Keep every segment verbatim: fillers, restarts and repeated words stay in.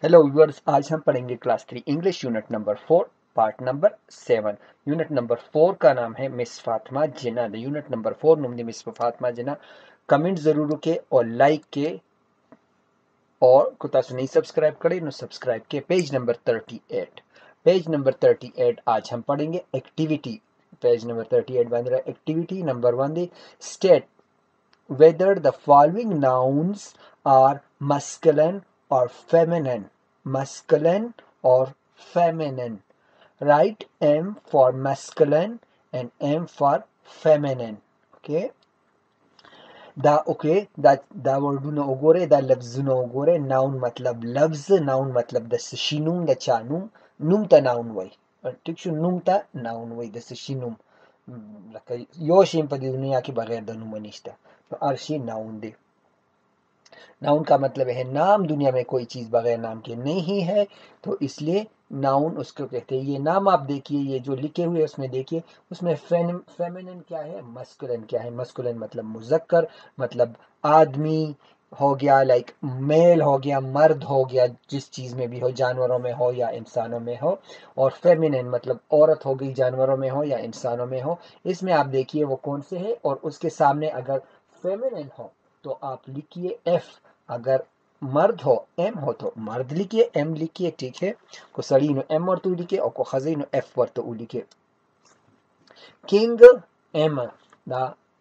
Hello viewers, آج ہم پڑھیں گے class three English unit number four part number seven. Unit number four کا نام ہے مس فاطمہ جنا. یونٹ نمبر فور نم دی مس فاطمہ جنا. کمنٹ ضرور کے اور لائک کے اور کتا سے نہیں سبسکرائب کرے نو سبسکرائب کے. Page number thirty eight page number thirty eight آج ہم پڑھیں گے activity. Page number thirty eight بن رہا ہے activity number one the state whether the following nouns are masculine or feminine. Masculine or feminine. Write M for masculine and M for feminine. Okay. دا okay دا دا ورډونه وګوره، دا لفظونه وګوره. ناون مطلب لفظ، ناون مطلب د سشي نوم، د چا نوم. نوم ته ناون وای. ټیک شو، نوم ته ناون وای، د سشي نوم. لکه یو شی په دې دنیا کې بغیر د نوم نشته، تو ہر شی ناؤن دے. ناؤن کا مطلب ہے نام. دنیا میں کوئی چیز بغیر نام کے نہیں ہے، تو اس لیے ناؤن اس کو کہتے ہیں. یہ نام آپ دیکھیے، یہ جو لکھے ہوئے اس میں دیکھیے، اس میں فیمینن کیا ہے، مسکولن کیا ہے. مسکولن مطلب مذکر، مطلب آدمی ہو گیا، لائک میل ہو گیا، مرد ہو گیا، جس چیز میں بھی ہو، جانوروں میں ہو یا انسانوں میں ہو. اور فیمینن مطلب عورت ہو گئی، جانوروں میں ہو یا انسانوں میں ہو. اس میں آپ دیکھیے وہ کون سے ہے، اور اس کے سامنے اگر فیمینن ہو تو آپ لکھیے ایف. اگر مرد ہو ایم ہو تو مرد لکھیے، ایم لکھیے. ٹھیک ہے، کو سڑی نو ایم ورتو لکھے اور کو خزی نو ایف ورتو لکھے. کنگ ایم دا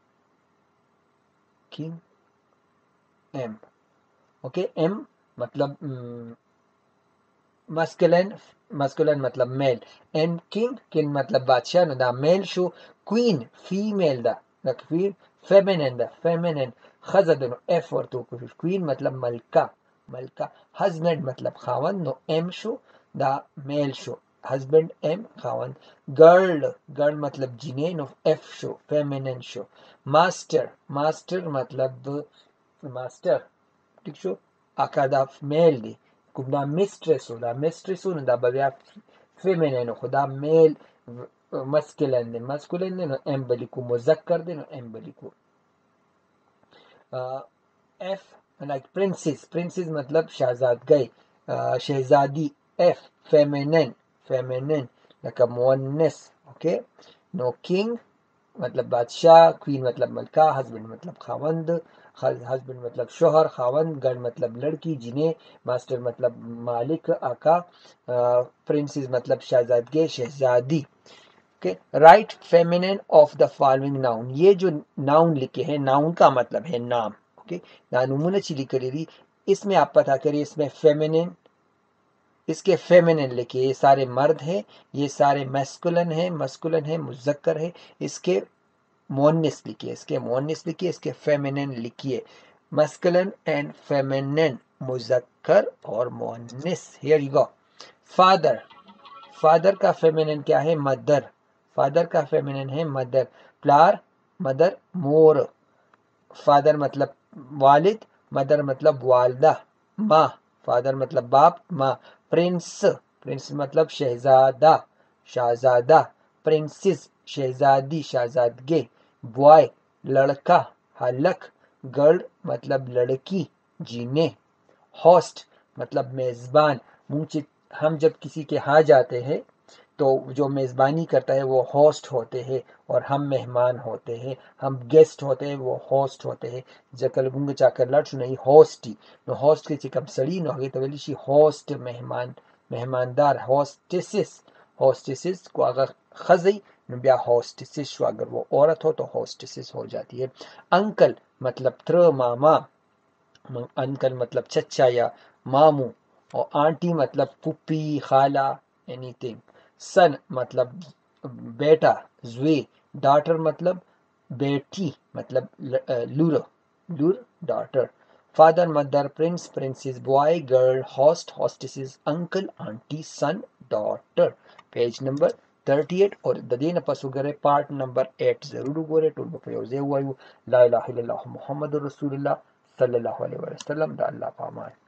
کنگ ایم. اوکے، ایم مطلب مسکلن، مسکلن مطلب میل. اینڈ کنگ، کنگ مطلب بادشاہ نو دا میل شو. کوئین فیمیل دا دا فیمینن دا فیمینن. خزد نو ایف ورتو کوئین مطلب ملکہ، ملکہ. ہسبینڈ مطلب خاوند نو ایم شو، دا میل شو. ہسبینڈ ایم، خاوند. گرل، گرل مطلب جنے نو ایف شو، فیمینن شو. ماسٹر، ماسٹر مطلب ماسٹر. ٹھیک شو، آکا دا میل دی. دا مسٹریس ہو، دا مسٹریس ہو دا بیا فیمینن ہو، دا میل مسکلن دے. مسکلن دے نو ایم بلیکو. مذکر دے نو ایم بلیکو. ایف لائک پرنسس، پرنسس مطلب شہزاد گئی، شہزادی. ایف فیمینن، فیمینن لکا مونس. اوکے، نو کنگ مطلب بادشاہ، کوئین مطلب ملکہ، ہسبینڈ مطلب خاوند، ہسبینڈ مطلب شوہر، خاوند. گرل مطلب لڑکی، جنہیں. ماسٹر مطلب مالک، آقا. پرنسس مطلب شہزادگی، شہزادی. Right feminine of the following noun. یہ جو ناؤن لکھے ہیں، ناؤن کا مطلب ہے نام. اوکے، نانمون چلی کری، اس میں آپ پتہ کریے، اس میں فیمینن، اس کے فیمینن لکھے. یہ سارے مرد ہیں، یہ سارے میسکولن ہیں، مسکولن ہیں، مذکر ہے. اس کے مونس لکھیے، اس کے مونس لکھیے، اس کے فیمینن لکھیے. مسکولن اینڈ فیمینن، مذکر اور مونس. Here you go. Father, father کا فیمینن کیا ہے، مدر. فادر کا فیمینن ہے مدر. پلار، مدر، مور. فادر مطلب والد، مدر مطلب والدہ، ماں. فادر مطلب باپ، ماں. پرنس، پرنس مطلب شہزادہ، شہزادہ. پرنسس شہزادی، شہزادگے. بوائے لڑکا، ہلک. گرل مطلب لڑکی، جینے. ہوسٹ مطلب میزبان. ہم جب کسی کے ہاں جاتے ہیں تو جو میزبانی کرتا ہے وہ ہوسٹ ہوتے ہیں، اور ہم مہمان ہوتے ہیں. ہم گیسٹ ہوتے ہیں، وہ ہوسٹ ہوتے ہیں. جکل گنگ چاکر لڑ شو نہیں ہوسٹی نو. ہوسٹ کے چکم سڑی نو ہوگی تو ولی شی ہوسٹ، مہمان، مہماندار. ہوسٹسس، ہوسٹسس کو اگر خزی نو بیا ہوسٹسس شو، اگر وہ عورت ہو تو ہوسٹسس ہو جاتی ہے. انکل مطلب تر، ماما. انکل مطلب چچا یا مامو. اور آنٹی مطلب پھپھی، خالہ، اینی تھنگ. سن مطلب بیٹا، زوی. ڈاٹر مطلب بیٹی، مطلب لور، لور daughter. Father, mother, prince, princess. Boy, girl, host, hostesses. Uncle, aunty, son, daughter. Page number thirty eight. اور ددین پسو گرے پارٹ نمبر ایٹ ضرور گورے. ٹول بپیوزے ہوا لا الہ الا اللہ محمد رسول اللہ صلی اللہ علیہ وسلم. دا اللہ پامان.